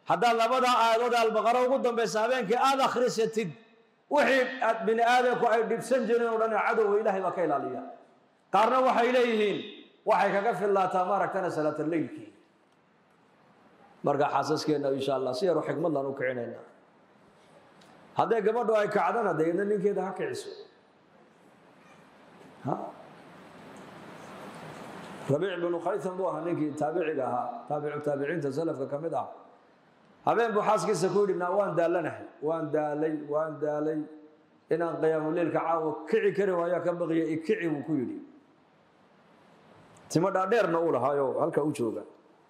هذا لبدا آيات البقرة وقدم بسابين كآذا خريستيد وحي بن آدم وحي بسنجرين ولنا عدو إلهي وكيل عليها قارنا وحي إليهين وحي كقف الله تبارك تنا صلاة الليل كي مرقى حاسس كنا إن شاء الله سير وحكم الله نكعيننا هذا قبل دعاء كعدنا دينا لين كده هكعسو ها ربيع بن خيثم بوها نيكي تابعي لها تابعين تسلف كمدة هبين بحاسك سكوري من وان دالي إن قيام الليل كعاو كعي كري ويا كبغي كعي وكيري تما دادير نقول هايو هلك وجوغا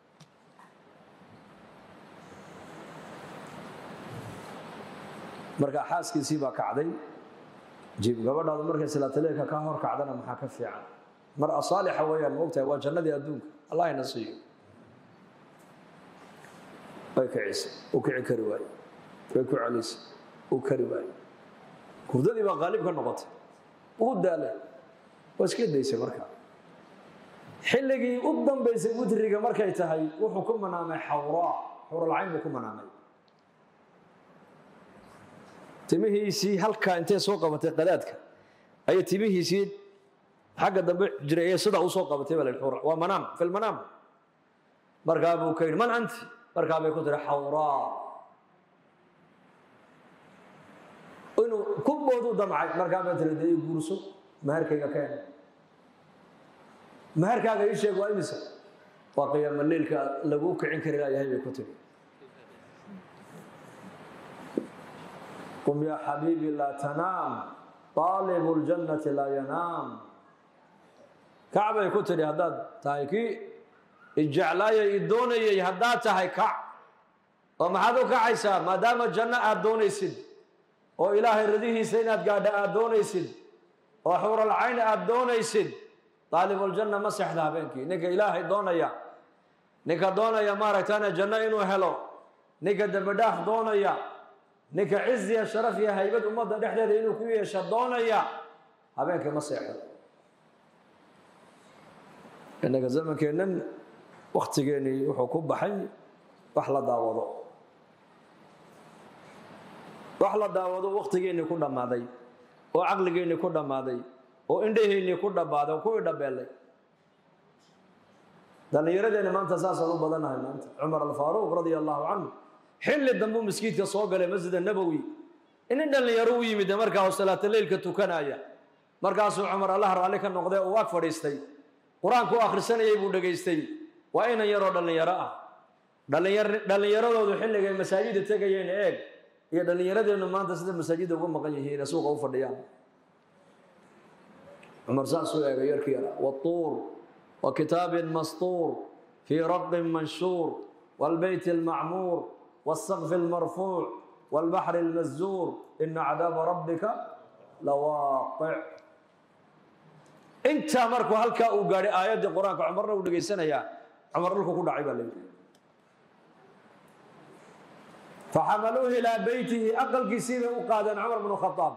marka xaaskiisii baa kacday jib gabadhaadu markay salaataleeka ka hor kacdana maxaa ka fiican mar asaalixa weeyaan moogtahay waa jannadii adduunka allah ina siiyo ay kacaysa oo kici kari waay way ku calisay oo kari waay kurdadii baa qaalib ka noqotay oo daalay waa iska daysay markaa xilligii u dambeysay mudriga markay tahay wuxuu ku manaamay xawraa xurul cayn buu ku manaamay timihiisii halkaa intee soo qabatay qadaadka ayay timihiisii xagga dambe jiray ee sida u soo qabatay bal xura waa manaam fil manaam markaa buu ka yidhi man anti markaa bay ku tiri xawraa inuu ku boodu damcay markaa bay tiri dee guurso maharkayga keen maharkaaga ii sheeg waa imisa waa qiyaam leelka lagu kicin kari yahay bay ku tiri قم يا حبيبي لا تنام طالب الجنة لا ينام كعبة يكتر هداد تايكي الجعلاية يدوني هداد تاي كع وما هذا كعيسى ما دام الجنة أدوني سد وإله الرديه سينات قاعدة أدوني سد وحور العين أدوني سد طالب الجنة مسح ذا بينك نك إلهي دونيا نك دونيا ما رتانا جنة إنه هلو نك دبداخ دونيا ninka ciz iyo sharaf iyo haybad ummadda dhexdeeda inuu ku yeesho doonaya habeenkii ma seexdo innaga zamankeennan wakhtigeennii wuxuu ku baxay wax la daawado wakhtigeennii ku dhammaaday oo caqligeennii ku dhammaaday oo indhaheennii ku dhammaaday oo kuwii dhabeelay dhallinyaradeenna maanta saasaan u badanahay maanta cumar alfaaruuq radia allahu canhu xilli dambu masjidka soo galay masjid nabawi in dhalinyaro u yimid markaa salaata leelka tukanaya markaasuu Umar Allah raali ka noqday oo waag fadhiistay quraanku akhrisanayay buu dhageystay waa in yaro dhalinyaro ah dhalinyaradoodu xilliga ay masaajidda tagayeen eeg iyo dhalinyaradeennu maanta sida masaajidda uga maqan yihiin suuqa u fadhiyaan Umar saasuu eegay yarkii wa tuur wa kitaabin mastuur fi rabbin manshuur wal bayt al ma'mur والسقف المرفوع والبحر المسجور إن عذاب ربك لواقع انت مركو هلكا وقاري آيات القرآن عمرنا ودقي سنة يا عمر لكم كل عيبا لي فحملوه إلى بيته أقل كسيبه وقادا عمر بن الخطاب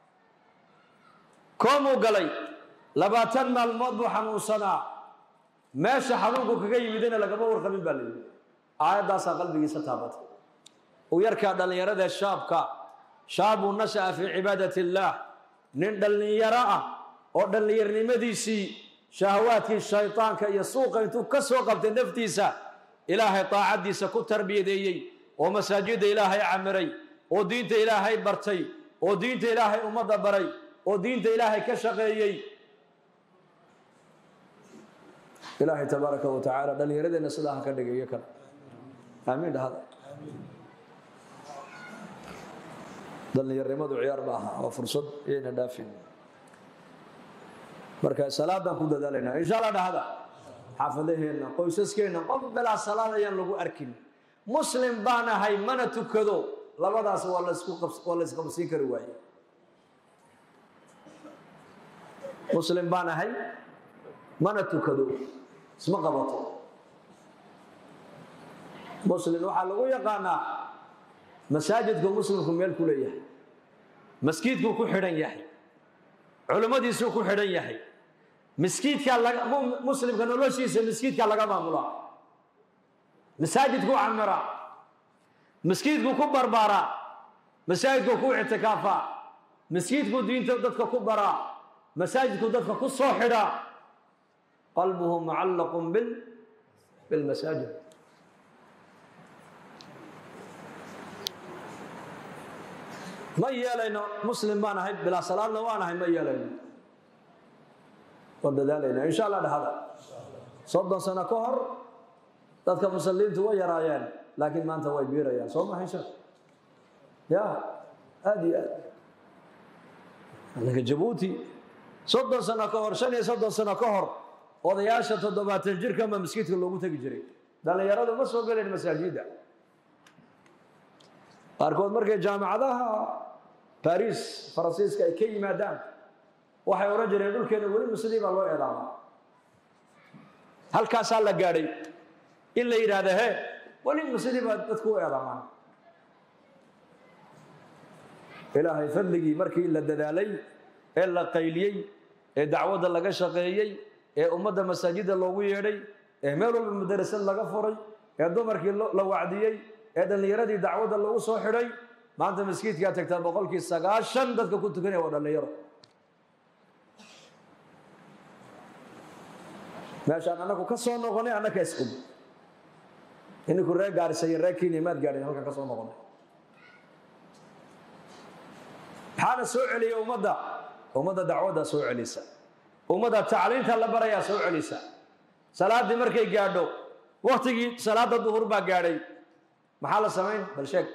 كومو قلي لباتن ما المضبح موسنا ما شحنوكو كي يدينا لقبور خبيب بالي آيات داسا قلبي ستابت ويركع دلنيرة شاب نشأ في عبادة الله نين دلنيرة أو دلنيرة مديسي شهوات الشيطان كي يسوق انتو كسوق بتنفتيسا إلهي طاعة ديسا كتر بيدي ومساجد إلهي عمري ودينت إلهي برتي ودينت إلهي أمد بري ودينت إلهي كشغيي إلهي تبارك وتعالى دلنيرة نسلاها كدقي يكر آمين هذا dhallinyarimadu ciyaar ma aha waa fursad iyayna dhaafin marka salaadan ku dadaalayna insha Allah dhahada xaafadaheena qoysaskeena qof bilaa salaad ayaan lagu arkin muslim baan ahay mana tukado labadaas waa la isku qabsiin kari waaye muslim baan ahay mana tukado isma qabato muslim waxa lagu yaqaanaa masaajidka muslimku meel ku leeyahay masjidku ku xidhan yahay culimadiisu ku xidhan yahay masjidka muslimka noloshiisa masjidka laga maamulaa masaajidku amara مسكيتكو كبربارا مساجدكو كو اعتكافا مسكيتكو دينتو ددكو كبرا مساجدكو ددكو كسوخيدا قلبه معلق بالمساجد ما يالينا مسلم ما نهي بلا صلاة وانا هي ما يالينا ودلالينا ان شاء الله هذا صدق سنة كهر dadka muslimiintu way yaraayeen laakiin maanta way biirayaan soo ma haysan ya hadi anaga Djibouti 30 sano ka hor 30 sano ka hor odayaasha 70 jirka ma masjidka loogu tagi jiray dhalinyaradu ma soo galeen masaajida qaarkood markay jaamacadaha Paris Faransiiska ay ka yimaadaan waxay oran jireen dhulkeena wali musliim loo eedaama halkaas la gaaray in la yiraahdo he wali musliim dadku eedamaan ilaahay fadligii markii la dadaalay ee la qayliyay ee dacwada laga shaqeeyay ee ummadda masaajida loogu yeedhay ee meel walba madrasad laga furay ee dumarkii la wacdiyay ee dhalinyaradii dacwada lagu soo xidhay maanta masjidka tagta 90% dadka ku tukanaya waa dhalinyaro meeshaan anagu ka soo noqonay anaka isku inuu ku reer gaarisay reekiin imaad gaarin halka ka soo noqonay xana soo celiyo ummadda dacwada soo celisa ummadda tacliinta la baraya soo celisa salaadii markay gaadho waqtigii salaada duhur baa gaadhay maxaa la sameyn bal sheeg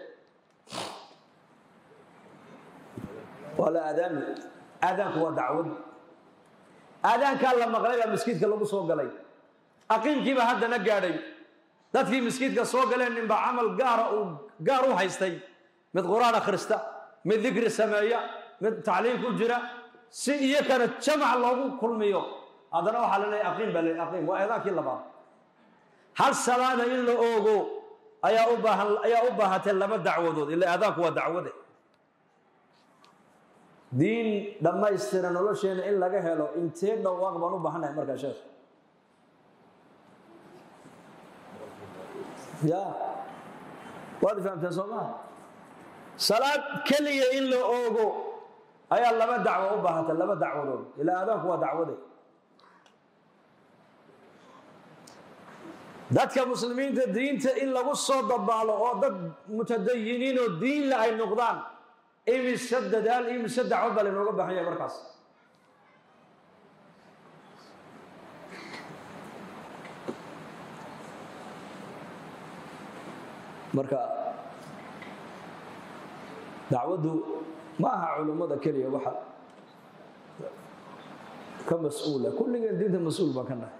wala aadaanku waa dacwad aadaanka la maqlay masjidka lagu soo galay aqimkiiba haddana gaadhay dadkii masjidka soo galeen ninba amal gaar u haystay mid quraan akhrista mid dhikri sameeya mid tacliim ku jira si iyakana jamac loogu kulmiyo haddana waxa la leeyahay aqim waa aadaankii labaad hal salaada in la oogo ayaa u baahatay laba dacwadood ila aadaanku waa dacwade diin dhamaystiran nolosheena in laga helo intee dhawaaq baan u baahanahay markaa sheekh ya waad fahamteen Soomaa salaad kaliya in la oogo ayaa laba dacwo u baahatay laba dacwadood ila aadaanku waa dacwade dadka muslimiinta diinta in lagu soo dabaalo oo dad mutadayiniin oo diin la ay noqdaan imise dadaal imise dacwo bal inooga baahan yahay markaas marka dacwadu ma aha culimada kaliya waxa ka mas'uula kulligeen diinta mas'uul baan ka nahay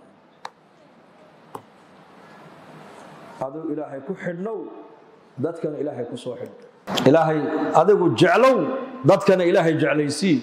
aduu ilaahay ku xidhnow dadkana ilaahay ku soo xidh ilaahay adigu jeclow dadkana ilaahay jeclaysii